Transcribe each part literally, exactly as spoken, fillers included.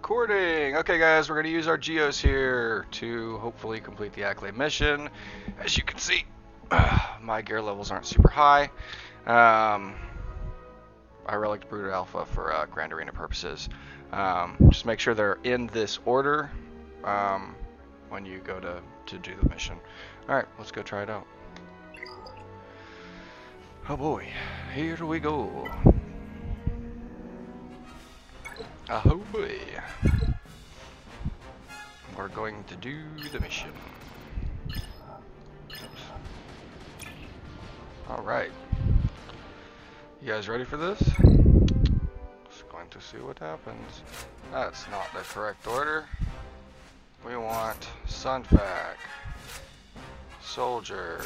recording. Okay guys, we're going to use our Geos here to hopefully complete the Acklay mission. As you can see, my gear levels aren't super high. Um, I relic Brute Alpha for uh, Grand Arena purposes. Um, just make sure they're in this order um, when you go to, to do the mission. Alright, let's go try it out. Oh boy, here we go. Ahoy! We're going to do the mission. Alright. You guys ready for this? Just going to see what happens. That's not the correct order. We want Sunfac, Soldier,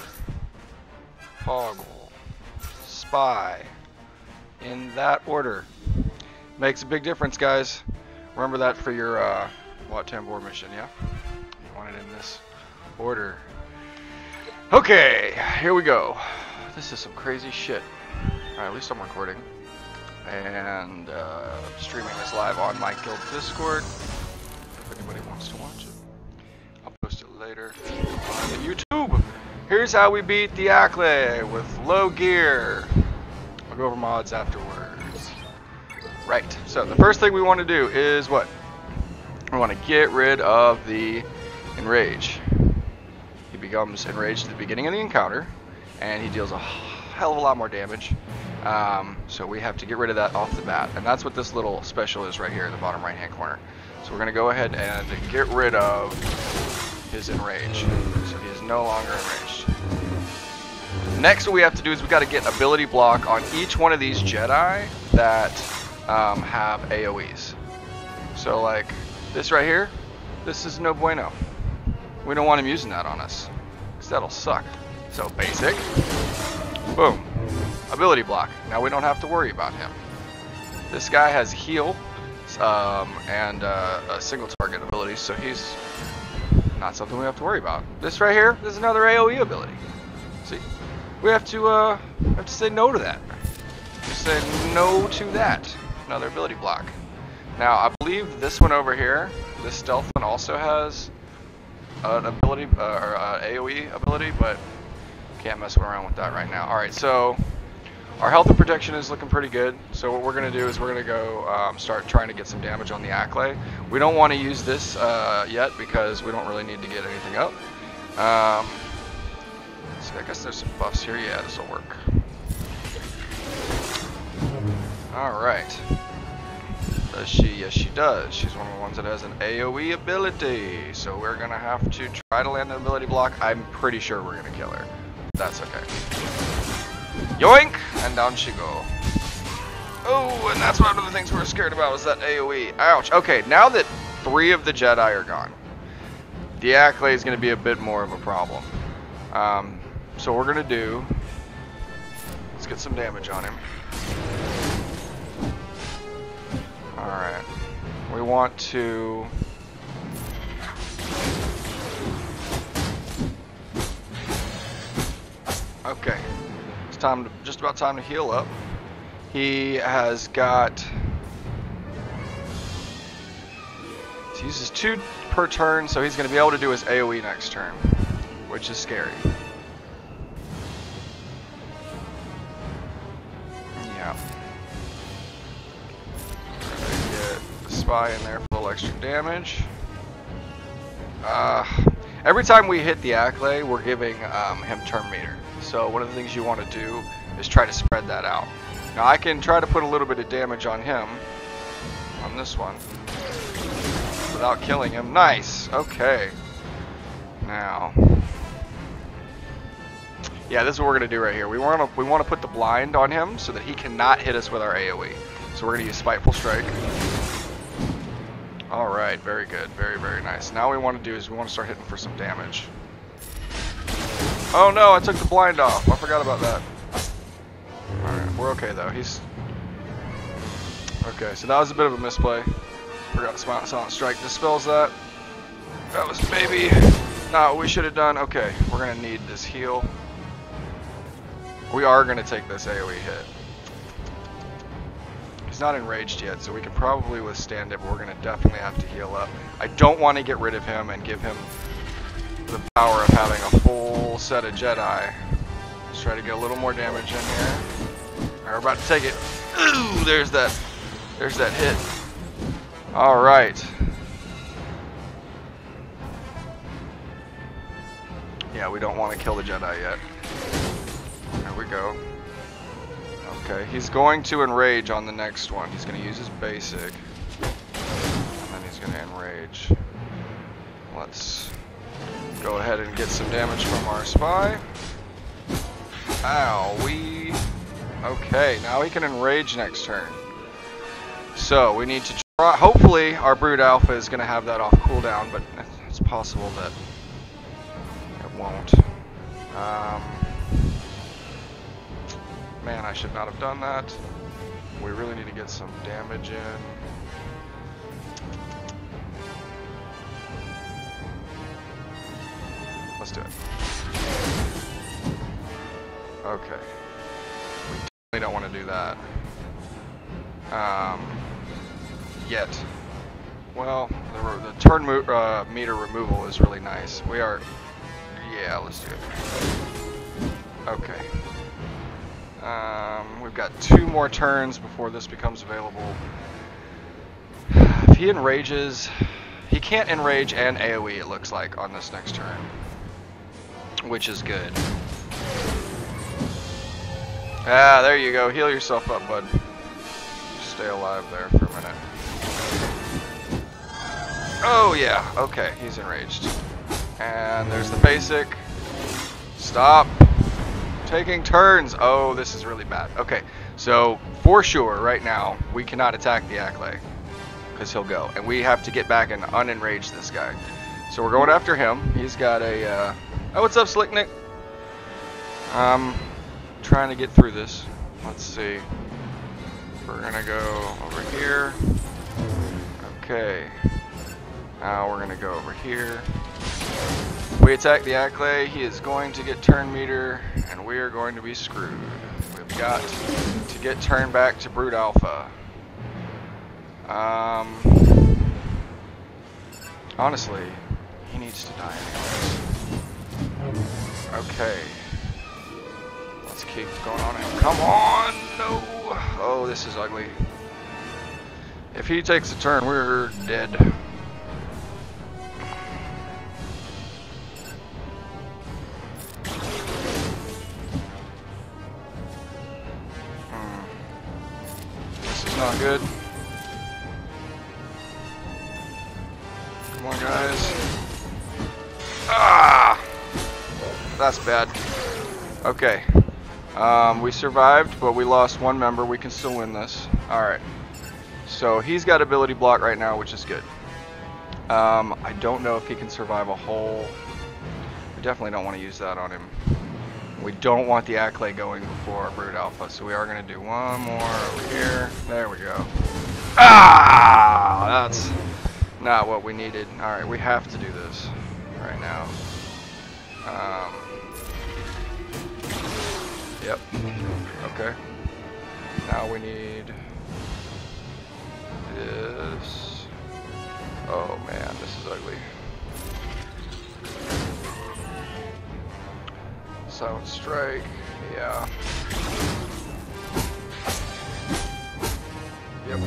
Poggle, Spy. In that order. Makes a big difference, guys. Remember that for your uh, Wat Tambor mission, yeah? You want it in this order. Okay, here we go. This is some crazy shit. Alright, at least I'm recording. And uh, streaming this live on my guild Discord. If anybody wants to watch it. I'll post it later on YouTube. Here's how we beat the Acklay with low gear. I'll go over mods afterwards. Right, so the first thing we want to do is what? We want to get rid of the enrage. He becomes enraged at the beginning of the encounter, and he deals a hell of a lot more damage. Um, so we have to get rid of that off the bat, and that's what this little special is right here in the bottom right hand corner. So we're going to go ahead and get rid of his enrage. So he is no longer enraged. Next, what we have to do is we got to get ability block on each one of these Jedi that Um, have A O Es. So like this right here, this is no bueno. We don't want him using that on us, because that'll suck. So basic, boom, ability block. Now we don't have to worry about him. This guy has heal um, and uh, a single target ability, so he's not something we have to worry about. This right here, this is another A O E ability. See, we have to uh, have to say no to that. Just say no to that. Another ability block. Now I believe this one over here, this stealth one, also has an ability uh, or uh, A O E ability, but can't mess around with that right now. All right, so our health and protection is looking pretty good. So what we're gonna do is we're gonna go um, start trying to get some damage on the Acklay. We don't want to use this uh, yet because we don't really need to get anything up. Um, so I guess there's some buffs here. Yeah, this will work. Alright. Does she? Yes, she does. She's one of the ones that has an A O E ability. So we're going to have to try to land an ability block. I'm pretty sure we're going to kill her. That's okay. Yoink! And down she go. Oh, and that's one of the things we're scared about was that A O E. Ouch. Okay, now that three of the Jedi are gone, the Acklay is going to be a bit more of a problem. Um, so what we're going to do, let's get some damage on him. Alright, we want to okay, it's time to, just about time to heal up. He has got, he uses two per turn, so he's going to be able to do his A O E next turn, which is scary. Yeah. Spy in there for a little extra damage. Uh, every time we hit the Acklay, we're giving um, him turn meter. So one of the things you want to do is try to spread that out. Now I can try to put a little bit of damage on him, on this one, without killing him. Nice. Okay. Now, yeah, this is what we're gonna do right here. We want to we want to put the blind on him so that he cannot hit us with our A O E. So we're gonna use Spiteful Strike. Alright, very good, very, very nice. Now what we want to do is we want to start hitting for some damage. Oh no, I took the blind off. I forgot about that. Alright, we're okay though. He's... Okay, so that was a bit of a misplay. Forgot Silent Strike dispels that. That was maybe not what we should have done. Okay, we're going to need this heal. We are going to take this A O E hit. he's not enraged yet, so we can probably withstand it, but we're going to definitely have to heal up. I don't want to get rid of him and give him the power of having a full set of Jedi. Let's try to get a little more damage in here. We're about to take it. Ooh, there's that, there's that hit. All right. Yeah, we don't want to kill the Jedi yet. There we go. Okay, he's going to enrage on the next one. He's going to use his basic. And then he's going to enrage. Let's go ahead and get some damage from our spy. Ow, we... Okay, now he can enrage next turn. So, we need to try... Hopefully, our Brood Alpha is going to have that off cooldown, but it's possible that it won't. Um... Man, I should not have done that. We really need to get some damage in. Let's do it. Okay. We definitely don't want to do that. Um, yet. Well, the, the turn mo uh, meter removal is really nice. We are... Yeah, let's do it. Okay. Um, we've got two more turns before this becomes available. If he enrages, he can't enrage and AoE, it looks like, on this next turn, which is good. Ah, there you go. Heal yourself up, bud. Stay alive there for a minute. Oh yeah, okay, he's enraged. And there's the basic. Stop. Taking turns. Oh, this is really bad. Okay, so for sure, right now, we cannot attack the Acklay because he'll go, and we have to get back and unenrage this guy. So we're going after him. He's got a. Uh... Oh, what's up, Slick Nick? Um, trying to get through this. Let's see. We're gonna go over here. Okay. Now we're gonna go over here. We attack the Acklay, he is going to get turn meter, and we are going to be screwed. We've got to get turned back to Brood Alpha. Um, honestly, he needs to die anyways. Okay. Let's keep going on him. Come on! No! Oh, this is ugly. If he takes a turn, we're dead. Not good. Come on, guys. Ah! That's bad. Okay. Um, we survived, but we lost one member. We can still win this. Alright. So he's got ability block right now, which is good. Um, I don't know if he can survive a whole... We definitely don't want to use that on him. We don't want the Acklay going before our Brood Alpha, so we are going to do one more over here. There we go. Ah! That's not what we needed. Alright, we have to do this right now. Um, yep. Okay. Now we need this. Oh man, this is ugly. Silent Strike, yeah. Yep.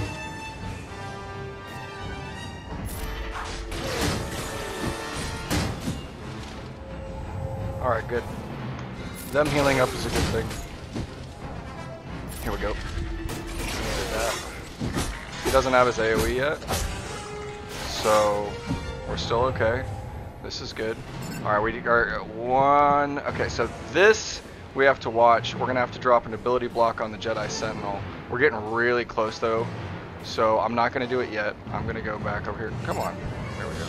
Alright, good. Them healing up is a good thing. Here we go. Needed that. He doesn't have his AoE yet, so we're still okay. This is good. Alright, we are one... Okay, so this we have to watch. We're going to have to drop an ability block on the Jedi Sentinel. We're getting really close, though, so I'm not going to do it yet. I'm going to go back over here. Come on. There we go.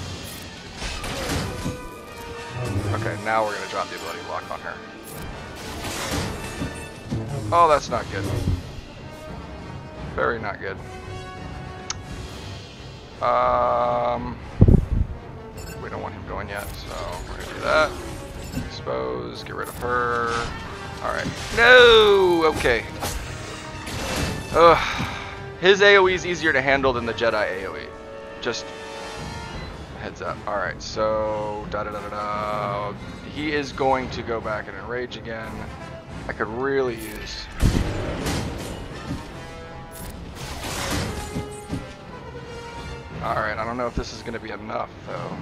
Okay, now we're going to drop the ability block on her. Oh, that's not good. Very not good. Um... We don't want him going yet, so we're gonna do that. Expose, get rid of her. Alright. No! Okay. Ugh. His AoE is easier to handle than the Jedi AoE. Just heads up. Alright, so da da da da da. He is going to go back and enrage again. I could really use. Alright, I don't know if this is going to be enough though.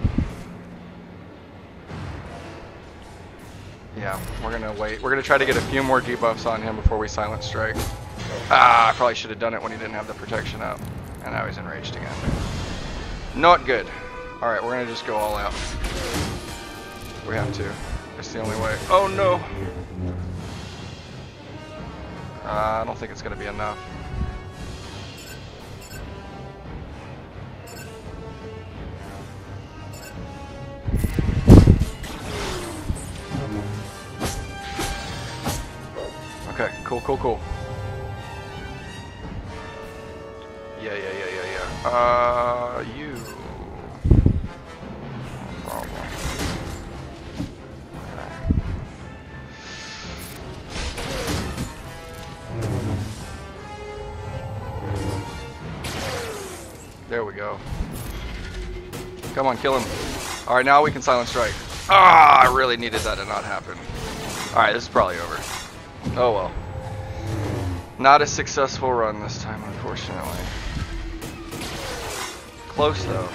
Yeah, we're going to wait. We're going to try to get a few more debuffs on him before we silent strike. Ah, I probably should have done it when he didn't have the protection up. And now he's enraged again. Not good. Alright, we're going to just go all out. We have to. It's the only way. Oh no! Uh, I don't think it's going to be enough. Okay, cool, cool, cool. Yeah, yeah, yeah, yeah, yeah. Uh, you. No problem. Okay. There we go. Come on, kill him. Alright, now we can silent strike. Ah, I really needed that to not happen. Alright, this is probably over. Oh well. Not a successful run this time, unfortunately. Close though.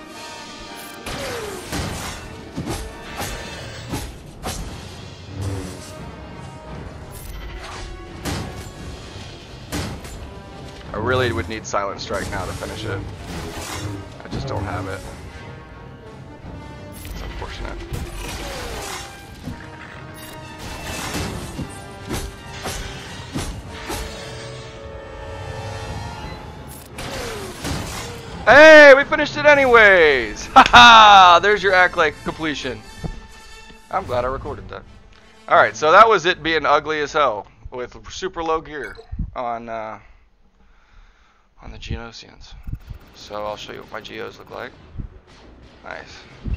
I really would need Silent Strike now to finish it. I just don't have it. It's unfortunate. Hey, we finished it anyways! Haha! There's your Acklay completion. I'm glad I recorded that. Alright, so that was it being ugly as hell with super low gear on uh, on the Geonosians. So I'll show you what my Geos look like. Nice.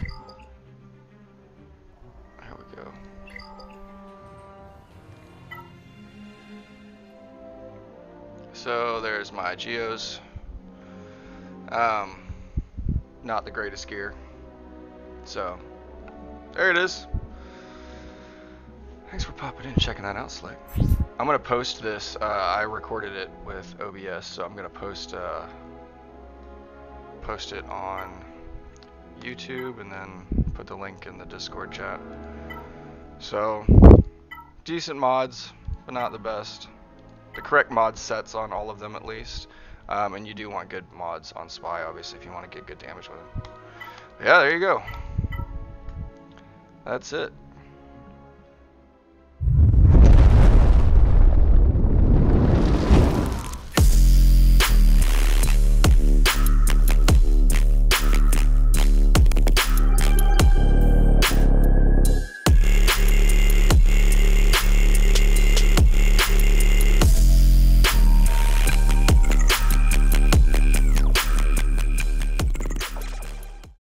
There we go. So there's my Geos. Um, not the greatest gear. So, there it is. Thanks for popping in and checking that out, Slick. I'm going to post this. Uh, I recorded it with O B S, so I'm going to post uh, post it on YouTube and then put the link in the Discord chat. So, decent mods, but not the best. The correct mod sets on all of them at least. Um, and you do want good mods on Spy, obviously, if you want to get good damage with it. But yeah, there you go. That's it.